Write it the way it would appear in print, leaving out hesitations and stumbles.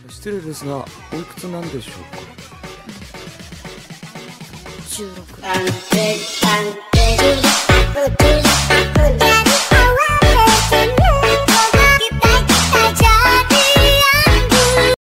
失礼ですが、おいくつなんでしょうか。 16。